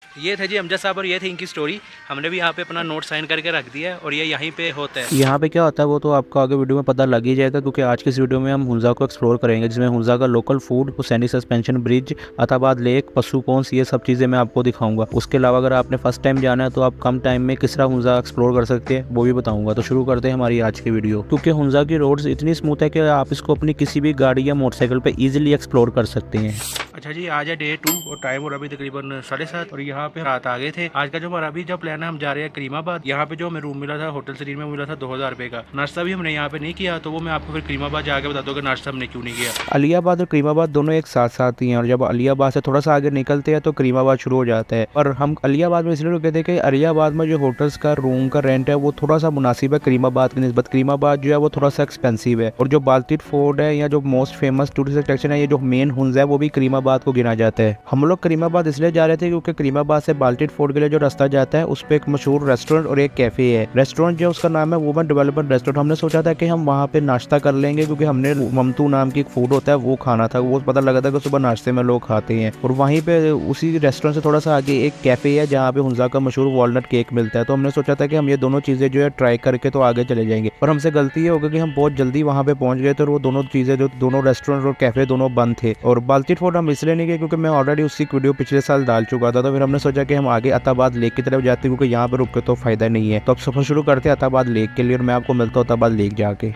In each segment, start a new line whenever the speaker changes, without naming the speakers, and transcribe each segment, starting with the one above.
ये थे जी अमजद साहब और ये थी इनकी स्टोरी। हमने भी यहाँ पे अपना नोट साइन करके रख दिया है और ये यहीं पे होता है।
यहाँ पे क्या होता है वो तो आपको आगे वीडियो में पता लग ही जाएगा, क्योंकि आज की इस वीडियो में हम हुंजा को एक्सप्लोर करेंगे, जिसमें हुंजा का local food, Hussaini suspension bridge, Attabad lake, Passu cones, ये सब चीज़ें मैं आपको दिखाऊंगा। उसके अलावा अगर आपने फर्स्ट टाइम जाना है तो आप कम टाइम में किस तरह हुंजा एक्सप्लोर कर सकते हैं वो भी बताऊंगा। तो शुरू करते हैं हमारी आज की वीडियो। क्योंकि हुंजा की रोड्स इतनी स्मूथ है कि आप इसको अपनी किसी भी गाड़ी या मोटरसाइकिल पे इजीली एक्सप्लोर कर सकते हैं।
अच्छा जी, आज है डे 2 और टाइम और अभी तकरीबन 7:30 और यहाँ पे रात आ गए थे। आज का जो हमारा अभी जो प्लान है, हम जा रहे हैं करीमाबाद। यहाँ पे जो हमें रूम मिला था होटल सरीर में मिला था 2000 रुपये का। नाश्ता भी हमने यहाँ पे नहीं किया, तो वो मैं आपको फिर करीमाबाद जाके बता दूँ कि नाश्ता हमने क्यों नहीं किया।
अलियाबाद और करीमाबाद दोनों एक साथ साथ ही हैं, और जब अलियाबाद से थोड़ा सा आगे निकलते हैं तो करीमाबाद शुरू हो जाता है। और हम अलियाबाद में इसलिए रुके थे कि अलियाबाद में जो होटल्स का रूम का रेंट है वो थोड़ा सा मुनासिब है करीमाबाद की निस्बत। करीमाबाद जो है वो थोड़ा सा एक्सपेंसिव है, और जो बाल्टिट फोर्ट है या जो मोस्ट फेमस टूरिस्ट अट्रैक्शन है, ये जो मेन हुंजा है वो भी करीमाबाद को गिना जाता है। हम लोग करीमाबाद इसलिए जा रहे थे क्योंकि करीमाबाद से बाल्टिट फोर्ट के लिए जो रास्ता जाता है उस पे एक मशहूर रेस्टोरेंट और एक कैफे है। रेस्टोरेंट जो उसका नाम है वुमेन डेवलपमेंट रेस्टोरेंट। हमने सोचा था कि हम वहाँ पे नाश्ता कर लेंगे, क्योंकि हमने ममतू नाम की एक फूड होता है वो खाना था। वो पता लगा था कि सुबह नाश्ते में लोग खाते हैं। और वहीं पे उसी रेस्टोरेंट से थोड़ा सा आगे एक कैफे है जहाँ पे हुंजा का मशहूर वॉलनट केक मिलता है। तो हमने सोचा था कि हम ये दोनों चीजें जो है ट्राई करके तो आगे चले जाएंगे। पर हमसे गलती ये हो गई कि हम बहुत जल्दी वहाँ पे पहुंच गए थे और वो दोनों चीजें, जो दोनों रेस्टोरेंट और कैफे दोनों बंद थे। और बाल्टिट फोर्ट हम इसलिए नहीं गए क्योंकि मैं ऑलरेडी उसी वीडियो पिछले साल डाल चुका था। तो फिर हमने सोचा कि हम आगे अताबाद लेक की तरफ जाते हैं, क्योंकि यहाँ पे रुक के तो फायदा नहीं है। तो अब सफर शुरू करते हैं अताबाद लेक के लिए, और मैं आपको मिलता हूँ अताबाद लेक जाके।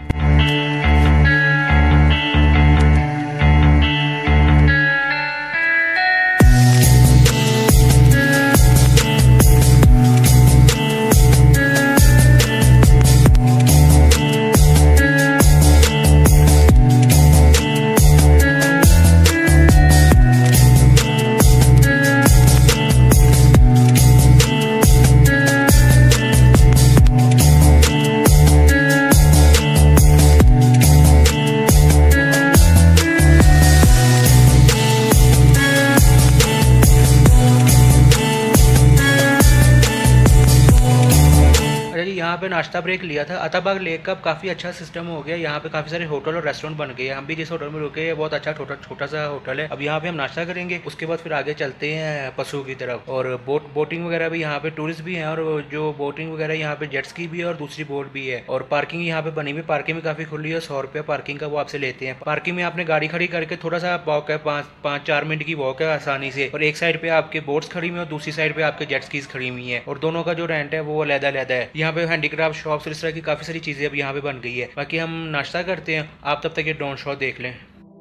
यहाँ पे नाश्ता ब्रेक लिया था। अताबाद लेक का काफ़ी अच्छा सिस्टम हो गया। यहाँ पे काफ़ी सारे होटल और रेस्टोरेंट बन गए हैं। हम भी जिस होटल में रुके हैं बहुत अच्छा छोटा सा होटल है। अब यहाँ पे हम नाश्ता करेंगे, उसके बाद फिर आगे चलते हैं पशु की तरफ। और बोटिंग वगैरह भी यहाँ पे टूरिस्ट भी हैं, और जो बोटिंग वगैरह यहाँ पे जेट्स की भी है और दूसरी बोट भी है। और पार्किंग यहाँ पे बनी हुई, पार्किंग भी काफ़ी खुली है। 100 रुपये पार्किंग का वो आपसे लेते हैं। पार्किंग में आपने गाड़ी खड़ी करके थोड़ा सा वॉक है, 5-4 मिनट की वॉक है आसानी से। और एक साइड पे आपके बोट्स खड़ी हुई है और दूसरी साइड पे आपके जेट्स कीज खड़ी हुई है। और दोनों का जो रेंट है वो अलग-अलग है। यहाँ पे हैंडीक्राफ्ट शॉप्स इस तरह की काफ़ी सारी चीज़ें अब यहाँ पे बन गई है। बाकी हम नाश्ता करते हैं, आप तब तक ये ड्रोन शॉट देख लें।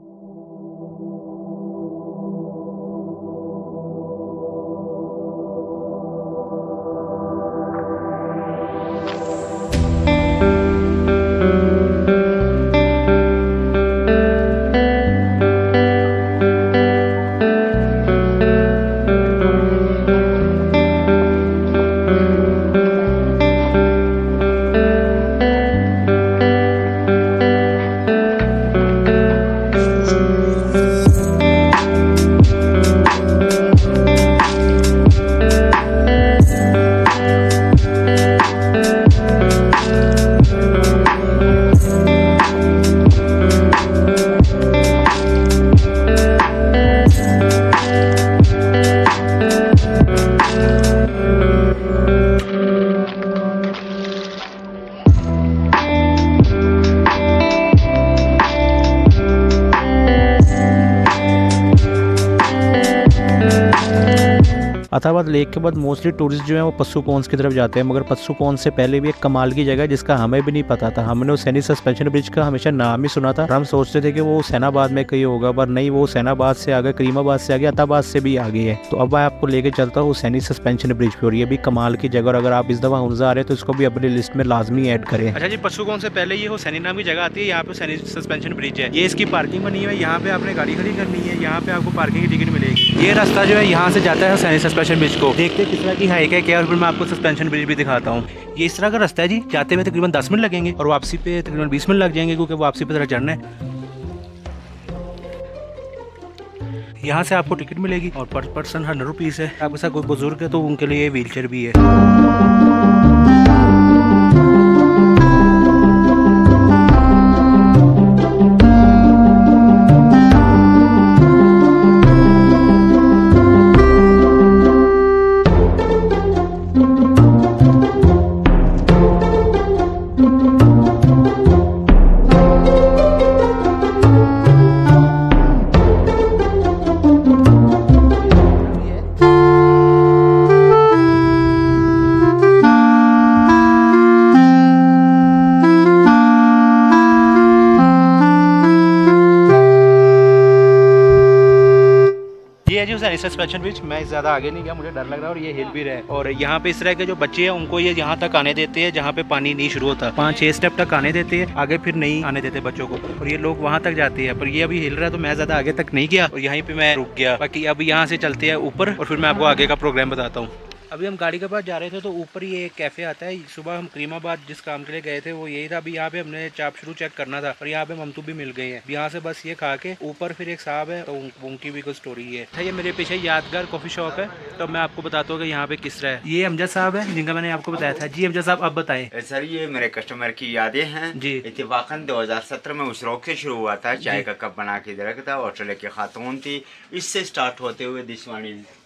अताबाद लेक के बाद मोस्टली टूरिस्ट जो है वो पशु कौंस की तरफ जाते हैं, मगर पशु कौंस से पहले भी एक कमाल की जगह है जिसका हमें भी नहीं पता था। हमने हुसैनी सस्पेंशन ब्रिज का हमेशा नाम ही सुना था। हम सोचते थे कि वो हुसैनाबाद में कहीं होगा, पर नहीं, वो हुसैनाबाद से आगे, करीमाबाद से आगे, अताबाद से भी आगे है। तो अब मैं आपको लेके चलता हूँ हुसैनी सस्पेंशन ब्रिज पे, और ये भी कमाल की जगह। और अगर आप इस दफा हुंजा आ रहे हैं तो इसको भी अपनी लिस्ट में लाजमी ऐड करें।
अच्छा जी, पशु कौंस से पहले ये हुसैनी नाम की जगह आती है। यहाँ पे हुसैनी सस्पेंशन ब्रिज है, ये इसकी पार्किंग बनी हुई है। यहाँ पे आपने गाड़ी खड़ी करनी है, यहाँ पे आपको पार्किंग की टिकट मिलेगी। ये रास्ता जो है यहाँ से जाता है हुसैनी सस्पेंशन ब्रिज को। देखते किस तरह की हाइक है क्या, और फिर मैं आपको सस्पेंशन ब्रिज भी दिखाता हूँ। ये इस तरह का रास्ता है जी। जाते में तकरीबन 10 मिनट लगेंगे और वापसी पे तकरीबन 20 मिनट लग जाएंगे, क्योंकि वापसी पे तरह चढ़ना है। यहाँ से आपको टिकट मिलेगी और पर पर्सन 100 रुपीज़ है। आपके साथ कोई बुजुर्ग है तो उनके लिए व्हील चेयर भी है। है जी हुसैनी सस्पेंशन ब्रिज। मैं ज़्यादा आगे नहीं गया, मुझे डर लग रहा है और ये हिल भी रहा है। और यहाँ पे इस तरह के जो बच्चे हैं उनको ये यहाँ तक आने देते हैं जहाँ पे पानी नहीं शुरू होता। 5-6 स्टेप तक आने देते हैं, आगे फिर नहीं आने देते बच्चों को, और ये लोग वहाँ तक जाते हैं। पर ये अभी हिल रहा है तो मैं ज़्यादा आगे तक नहीं गया और यहीं पे मैं रुक गया। बाकी अब यहाँ से चलते हैं ऊपर और फिर मैं आपको आगे का प्रोग्राम बताता हूँ। अभी हम गाड़ी के पास जा रहे थे तो ऊपर ही एक कैफ़े आता है। सुबह हम करीमाबाद जिस काम के लिए गए थे वो यही था। अभी यहाँ पे हमने चाप शुरू चेक करना था और यहाँ पे ममतू भी मिल गए हैं। यहाँ से बस ये खा के ऊपर फिर एक साहब है तो उनकी भी कुछ स्टोरी है। ये मेरे पीछे यादगार कॉफ़ी शॉप है, तो मैं आपको बताता हूँ कि यहाँ पे किस तरह है। ये अमजद साहब है जिनका मैंने आपको बताया था। जी अमजद साहब आप बताएं।
सर ये मेरे कस्टमर की यादें हैं जी। इत्तेफाकन 2017 में उस रोक से शुरू हुआ था। चाय का कप बना के दे रखा था, ऑस्ट्रेलिया की खातून थी। इससे स्टार्ट होते हुए दिस वन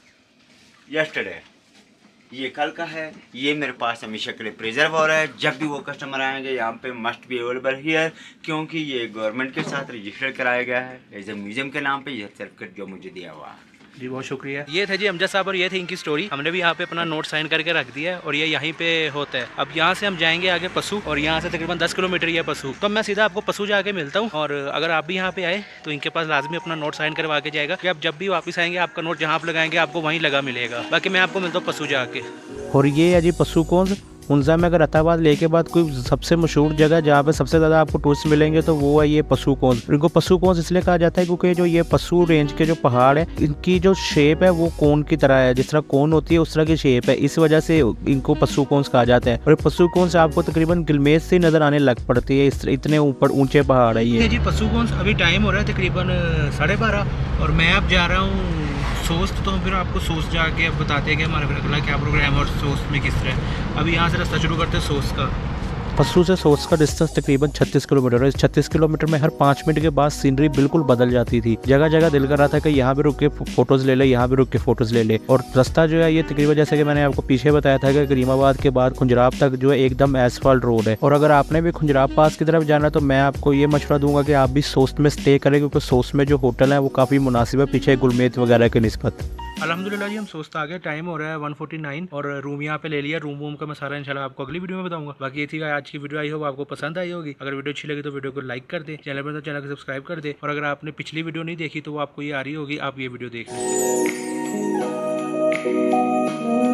इज यस्टरडे, ये कल का है। ये मेरे पास हमेशा के लिए प्रिजर्व हो रहा है। जब भी वो कस्टमर आएंगे यहाँ पे मस्ट बी अवेलेबल हियर, क्योंकि ये गवर्नमेंट के साथ रजिस्टर कराया गया है एज ए म्यूजियम के नाम पे। यह सर्टिफिकेट जो मुझे दिया हुआ है
जी, बहुत शुक्रिया। ये थे जी अमजद साहब और ये थी इनकी स्टोरी। हमने भी यहाँ पे अपना नोट साइन करके रख दिया है और ये यहीं पे होता है। अब यहाँ से हम जाएंगे आगे पशु, और यहाँ से तकरीबन 10 किलोमीटर ये पशु। तो मैं सीधा आपको पशु जाके मिलता हूँ। और अगर आप भी यहाँ पे आए तो इनके पास लाजमी अपना नोट साइन करवा के जाएगा कि आप जब भी वापस आएंगे आपका नोट जहाँ आप लगाएंगे आपको वहीं लगा मिलेगा। बाकी मैं आपको मिलता हूँ पशु जाके।
और ये है जी पशु कौन हुंजा में। अगर अताबाद लेक के बाद कोई सबसे मशहूर जगह जहाँ पे सबसे ज़्यादा आपको टूरिस्ट मिलेंगे तो वो है ये पशु कोन। इनको पशु कोन इसलिए कहा जाता है क्योंकि जो ये पशु रेंज के जो पहाड़ है इनकी जो शेप है वो कोन की तरह है। जिस तरह कोन होती है उस तरह की शेप है, इस वजह से इनको पशु कोन कहा जाता है। और पशु कोन से आपको तकरीबन गिलमेज से नजर आने लग पड़ती है, इतने ऊपर ऊंचे पहाड़ है ये जी पशु कोन। अभी टाइम हो रहा है तकरीबन 12:30 और मैं अब जा रहा हूँ सोस्ट। तो फिर आपको सोस्ट जाके अब बताते हैं कि हमारा फिर अगला क्या प्रोग्राम है और सोस्ट में किस तरह। अभी यहाँ से रास्ता शुरू करते हैं सोस्ट का। पशु से सोस्ट का डिस्टेंस तकरीबन 36 किलोमीटर है। इस 36 किलोमीटर में हर 5 मिनट के बाद सीनरी बिल्कुल बदल जाती थी। जगह जगह दिल कर रहा था कि यहाँ भी रुक के फोटोज ले ले, यहाँ भी रुक के फोटोज ले ले। और रास्ता जो है ये तकरीबन जैसे कि मैंने आपको पीछे बताया था कि करीमाबाद के बाद खुंजराब तक जो है एकदम एसफाल्ट रोड है। और अगर आपने भी खुंजराब पास की तरफ जाना है तो मैं आपको ये मशवरा दूंगा कि आप भी सोस्ट में स्टे करें, क्योंकि सोस्ट में जो होटल है वो काफ़ी मुनासिब है पीछे गुलमेत वगैरह की निस्बत। अल्हम्दुलिल्लाह जी हम सोचते आ गए। टाइम हो रहा है 1:49 और रूम यहाँ पे ले लिया। रूम का मैं सारा इंशाल्लाह आपको अगली वीडियो में बताऊंगा। बाकी ये थी आज की वीडियो, आई होप आपको पसंद आई होगी। अगर वीडियो अच्छी लगी तो वीडियो को लाइक कर दे, चैनल पर तो चैनल को सब्सक्राइब कर दे। और अगर आपने पिछली वीडियो नहीं देखी तो वो आपको ये आ रही होगी, आप ये वीडियो देख लें।